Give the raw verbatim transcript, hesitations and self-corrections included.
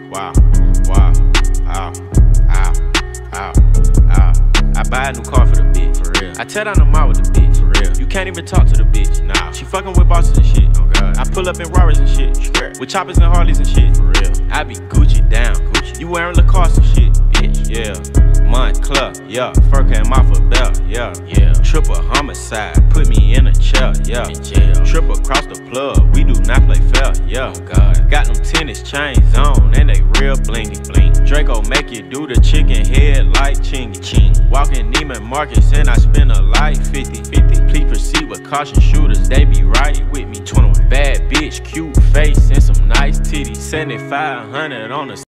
wow, wow, ow, ow, ow, ow. I buy a new car for the bitch, for real. I tear down the mall with the bitch, for real. You can't even talk to the bitch, nah. She fucking with bosses and shit, oh god. I pull up in Rarers and shit, with choppers and Harleys and shit, for real. I be Gucci down, Gucci. You wearing Lacoste and shit, bitch, yeah. Montclair, yeah. Fur came off a belt, yeah, yeah. Triple homicide, put me in a chair, yeah. In jail. Triple across the plug, we do not play fair, yeah. Oh god. Got them tennis chains on and they real blingy, bling. Draco make you do the chicken head like chingy, ching. Walking Neiman Marcus and I spend a life fifty, fifty. Please proceed with caution, shooters, they be right with me. twenty-one. Bad bitch, cute face and some nice titties. seventy-five hundred on the